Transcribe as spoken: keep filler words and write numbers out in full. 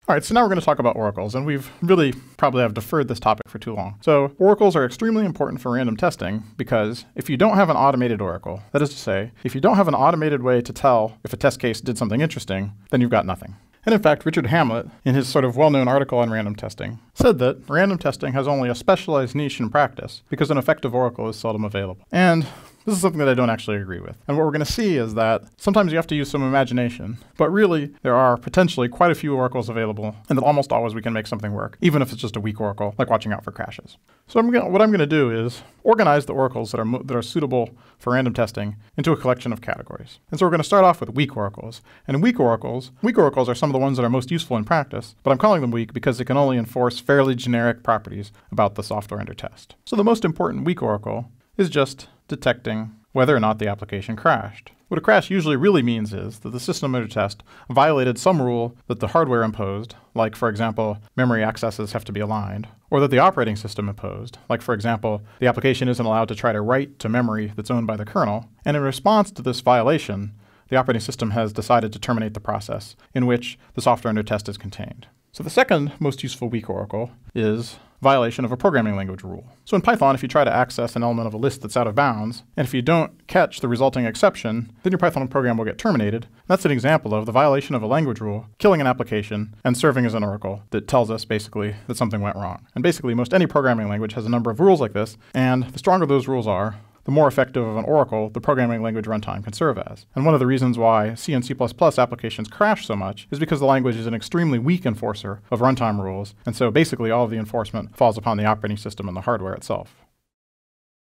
All right, so now we're going to talk about oracles, and we've really probably have deferred this topic for too long. So oracles are extremely important for random testing because if you don't have an automated oracle, that is to say, if you don't have an automated way to tell if a test case did something interesting, then you've got nothing. And in fact, Richard Hamlet, in his sort of well-known article on random testing, said that random testing has only a specialized niche in practice because an effective oracle is seldom available. And this is something that I don't actually agree with. And what we're going to see is that sometimes you have to use some imagination, but really there are potentially quite a few oracles available, and that almost always we can make something work, even if it's just a weak oracle, like watching out for crashes. So I'm gonna, what I'm going to do is organize the oracles that are, mo that are suitable for random testing into a collection of categories. And so we're going to start off with weak oracles. And weak oracles, weak oracles are some of the ones that are most useful in practice, but I'm calling them weak because they can only enforce fairly generic properties about the software under test. So the most important weak oracle is just detecting whether or not the application crashed. What a crash usually really means is that the system under test violated some rule that the hardware imposed, like, for example, memory accesses have to be aligned, or that the operating system imposed, like, for example, the application isn't allowed to try to write to memory that's owned by the kernel. And in response to this violation, the operating system has decided to terminate the process in which the software under test is contained. So the second most useful weak oracle is violation of a programming language rule. So in Python, if you try to access an element of a list that's out of bounds, and if you don't catch the resulting exception, then your Python program will get terminated. That's an example of the violation of a language rule, killing an application, and serving as an oracle that tells us basically that something went wrong. And basically, most any programming language has a number of rules like this, and the stronger those rules are, the more effective of an oracle the programming language runtime can serve as. And one of the reasons why C and C plus plus applications crash so much is because the language is an extremely weak enforcer of runtime rules, and so basically all of the enforcement falls upon the operating system and the hardware itself.